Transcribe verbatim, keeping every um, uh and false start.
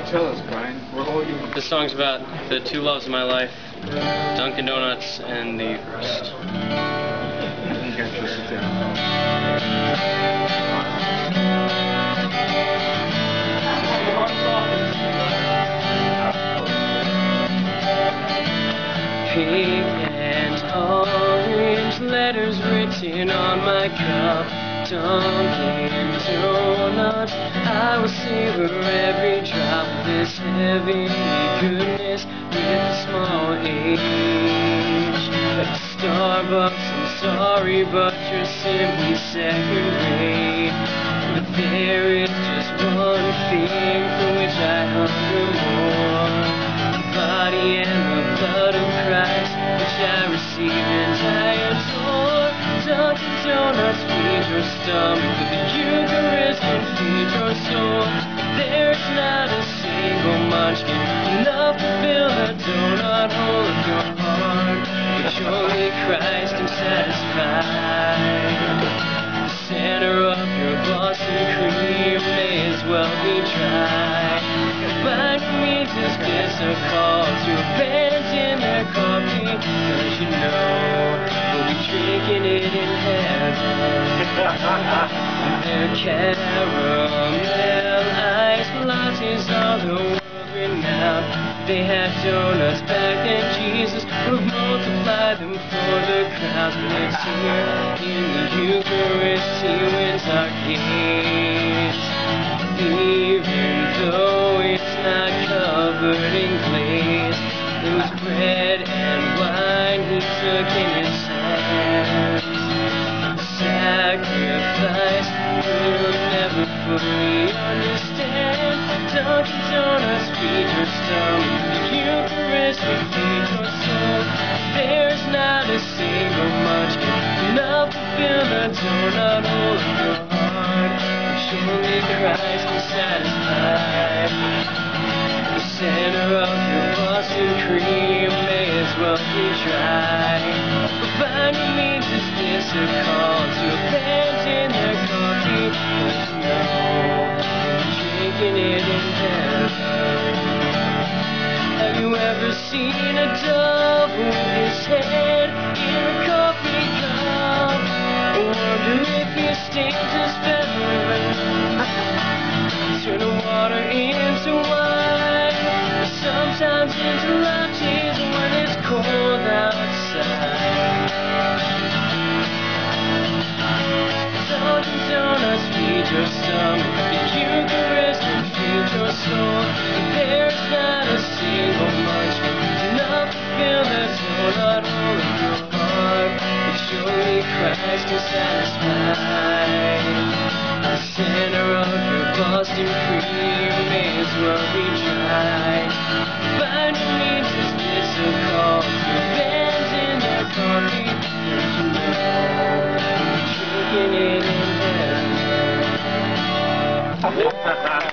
Tell us, Brian. We're all you. This song's about the two loves of my life, Dunkin' Donuts and the Eucharist. Pink and orange letters written on my cup. Dunkin' Donuts, I will savor every drop of this heavenly goodness with a small H. Starbucks, I'm sorry, but you're simply second rate. But there is just one thing for which I hunger more: the body and the blood of Christ, which I receive and I adore. Dunkin' Donuts feed your stomach, but the Eucharist can feed your soul. There's not a single munchkin enough to fill the donut hole of your heart, which only Christ can satisfy. The center of your Boston cream may as well be dry. By no means is this a call to abandon their coffee, 'cause you know we'll be drinking it in heaven. Their caramel iced lattes are the world renowned. They had donuts back then, Jesus would multiply them for the crowds. But it's here in the Eucharist He wins our gates. Even though it's not covered in glaze, it was bread and wine He took in His hands. Sacrifice we'll never fully understand. Dunkin' Donuts feed your stomach, the Eucharist will feed your soul. There's not a single munchkin enough to fill the donut hole of your heart, which only Christ can satisfy. The center of your Boston cream may as well be dry. But by no means is this a call to abandon their coffee, 'cause you know we're drinking it in heaven. Have you ever seen a dove with his head in a coffee cup? I wonder if he stains his feathers. Turn the water into wine, sometimes into lattes when it's cold outside. Dunkin' Donuts feed your stomach, the Eucharist will feed your soul. There's not a single munchkin enough to fill the donut hole of your heart, which only Christ can satisfy. The center of your Boston cream may as well be dry. By no means is this a call to abandon their coffee, 'cause you know we're drinking it in heaven.